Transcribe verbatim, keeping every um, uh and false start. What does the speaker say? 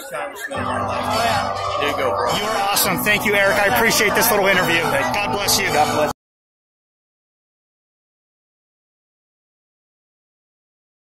greatest congressman of our lifetime. There you go, bro. You are awesome. Thank you, Eric. I appreciate this little interview. God bless you. God bless.